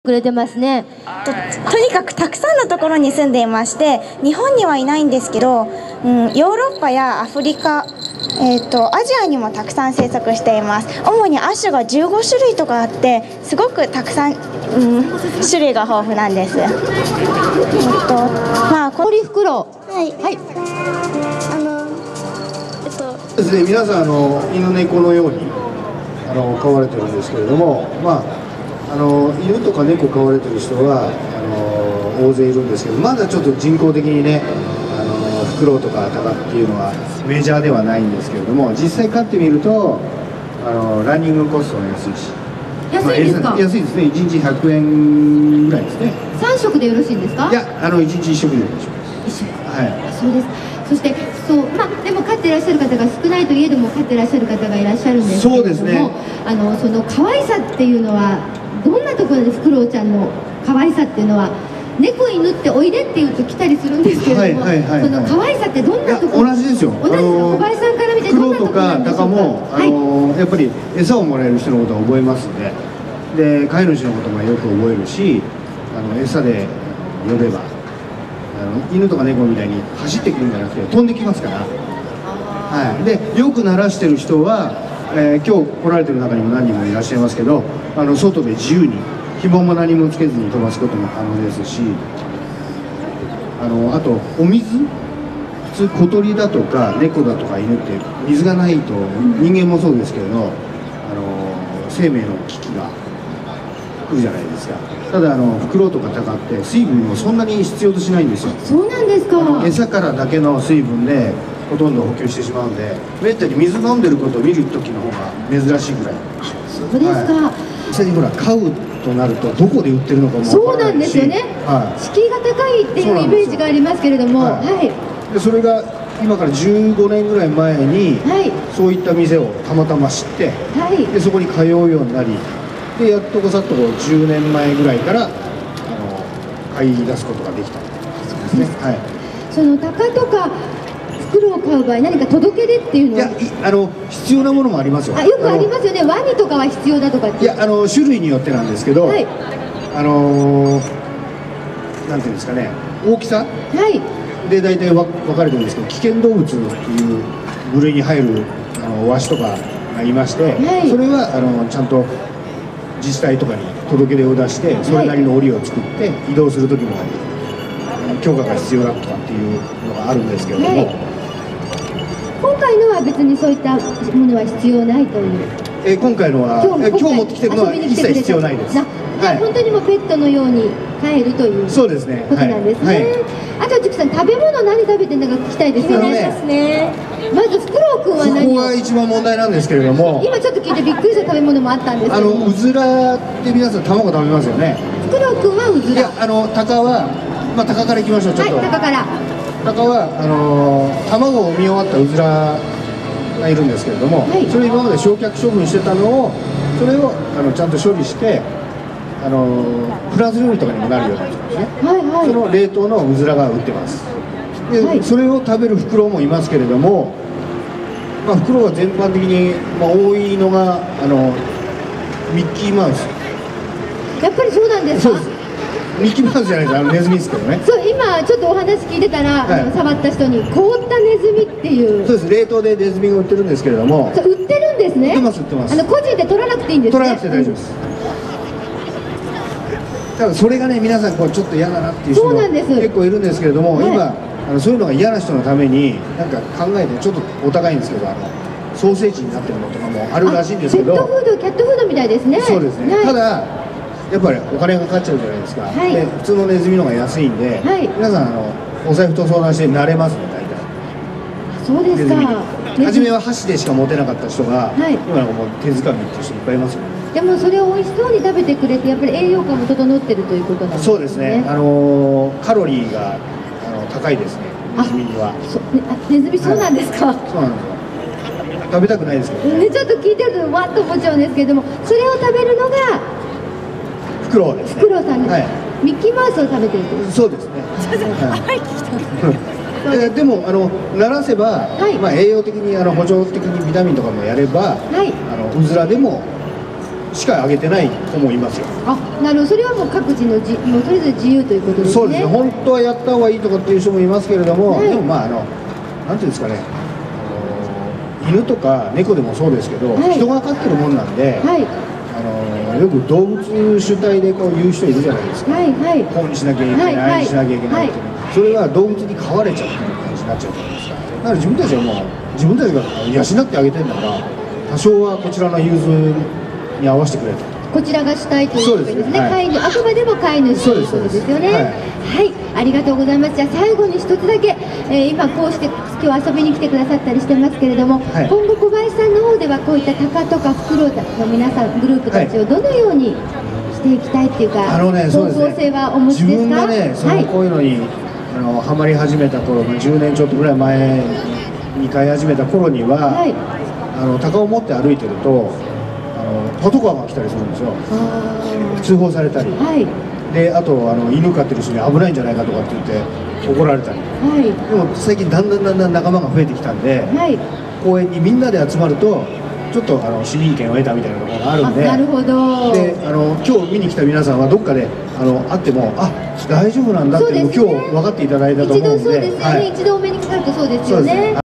くれてますね。 とにかくたくさんのところに住んでいまして、日本にはいないんですけど、ヨーロッパやアフリカ、アジアにもたくさん生息しています。主に亜種が15種類とかあって、すごくたくさん、種類が豊富なんです。 ポリフクロウ。 はい。 はい。 ですね、皆さん犬猫のように飼われてるんですけれども、犬とか猫飼われてる人は大勢いるんですけど、まだちょっと人工的にねフクロウとかタカっていうのはメジャーではないんですけれども、実際飼ってみるとランニングコストが安いし、 安いですか？ 安いですね。1日100円ぐらいですね。 3食でよろしいんですか？ いや、1日1食で大丈夫です。 1食。 はい。 そうです。そしてでも飼っていらっしゃる方が少ないといえども飼っていらっしゃる方がいらっしゃるんですけれども、 そうですね。 その可愛さっていうのはどんなところで、フクロウちゃんの可愛さっていうのは、猫犬っておいでって言うと来たりするんですけれども、その可愛さってどんなところ？ 同じですよ。 同じです。小林さんから見てどんなところなんでしょうか？ フクロウとかタカもやっぱり餌をもらえる人のことは覚えますんで、飼い主のこともよく覚えるし、餌で呼べば犬とか猫みたいに走ってくるんじゃなくて飛んできますから。はい。でよく慣らしてる人は、今日来られてる中にも何人もいらっしゃいますけど、外で自由に紐も何もつけずに飛ばすことも可能ですし、あとお水、普通小鳥だとか猫だとか犬って水がないと、人間もそうですけれど生命の危機が来るじゃないですか。ただフクロウとかタカって水分をそんなに必要としないんですよ。 そうなんですか。 餌からだけの水分でほとんど補給してしまうんで、めったに水飲んでることを見る時の方が珍しいぐらい。 そうですか。 実際にほら飼うとなるとどこで売ってるのかもそうなわからないし、 んですよね。敷居が高いっていうイメージがありますけれども、はい。 でそれが今から15年ぐらい前に、そういった店をたまたま知って、でそこに通うようになり、でやっとさっと10年前ぐらいから買い出すことができた。そうですね。はい。 そのタカとかフクロウを飼う場合、何か届け出っていうのは？ いや、必要なものもありますよ。 よくありますよね。ワニとかは必要だとかって。 いや、種類によってなんですけど、なんていうんですかね、大きさで大体分かれてるんですけど、危険動物っていう部類に入るワシとかがいまして、それはちゃんと自治体とかに届け出を出して、それなりの檻を作って移動する時も許可が必要だとかっていうのがあるんですけれども、 今回のは別にそういったものは必要ないという。 今回のは今日持ってきてるのは一切必要ないです。 本当にもうペットのように飼えるということなんですね。あとちくさん、食べ物何食べてるのか聞きたいですよね。まずフクロウ君は何を？ そこが一番問題なんですけれども、 今ちょっと聞いてびっくりした食べ物もあったんですけども、 うずらって皆さん卵食べますよね。 フクロウ君はうずら。 タカはタカからいきましょう。ちょっとタカから。 タカは卵を産み終わったうずらがいるんですけれども、それ今まで焼却処分してたのを、それをちゃんと処理してフランス料理とかにもなるようになってますね。その冷凍のうずらが売ってます。でそれを食べるフクロウもいますけれども、フクロウは全般的に多いのがミッキーマウス。 やっぱりそうなんですか？ ミッキーマウスじゃないです。ネズミですけどね。 そう、今ちょっとお話聞いてたら、触った人に凍ったネズミっていう。 そうです。冷凍でネズミが売ってるんですけれども。 売ってるんですね。 売ってます。 個人で取らなくていいんですね。 取らなくて大丈夫です。ただそれがね、皆さんちょっと嫌だなっていう人が結構いるんですけれども、今そういうのが嫌な人のためになんか考えて、ちょっとお高いんですけどソーセージになってるのとかもあるらしいんですけど、 ペットフード、キャットフードみたいですね。 そうですね。ただやっぱりお金がかかっちゃうじゃないですか。で普通のネズミの方が安いんで、皆さんお財布と相談して慣れますね、大体。 そうですか。 初めは箸でしか持てなかった人が、今なんかもう手づかみっていう人いっぱいいますよね。 でもそれを美味しそうに食べてくれて、やっぱり栄養価も整ってるということなんですね。 そうですね。カロリーが高いですね、ネズミには。 ネズミそうなんですか？ そうなんですよ。食べたくないですけどね。 ちょっと聞いてるとわっと思っちゃうんですけれども、それを食べるのがフクロウですね。 フクロウさんです。ミッキーマウスを食べてるってことですか？ そうですね。でも慣らせば、栄養的に補助的にビタミンとかもやれば、うずらでもしかあげてない子もいますよ。 あ、なるほど。それはもう各自のもうとりあえず自由ということですね。 そうですね。本当はやった方がいいとかっていう人もいますけれども、 はい、 でもまあなんていうんですかね、犬とか猫でもそうですけど、はい、人が飼ってるもんなんで、はい、よく動物主体でこう言う人いるじゃないですか。はいはい、こうにしなきゃいけない、ああにしなきゃいけないって、それは動物に飼われちゃうっていう感じになっちゃうじゃないですか。だから自分たちはもう自分たちが養ってあげてるんだから、多少はこちらの融通に合わせてくれと。こちらが主体ということですね。飼い主、あくまでも飼い主ということですよね。はい、ありがとうございます。じゃあ最後に一つだけ、今こうして今日遊びに来てくださったりしてますけれども、はい、今後小林さんの方ではこういったタカとかフクロウの皆さんグループたちをどのようにしていきたいっていうか、方向性はお持ちですか？ 自分がね、こういうのにハマり始めた頃、10年ちょっとぐらい前に飼い始めた頃には、はい、タカを持って歩いてるとパトカーが来たりするんですよ。通報されたり、はい、であと犬飼ってる人に危ないんじゃないかとかって言って怒られたり、はい、でも最近だんだん仲間が増えてきたんで、はい、公園にみんなで集まるとちょっと市民権を得たみたいなところがあるんで、 なるほど。 で今日見に来た皆さんはどっかで会っても大丈夫なんだっていうのを今日分かっていただいたと思うので、 一度そうですよね、はい、一度お目にかかるとそうですよね。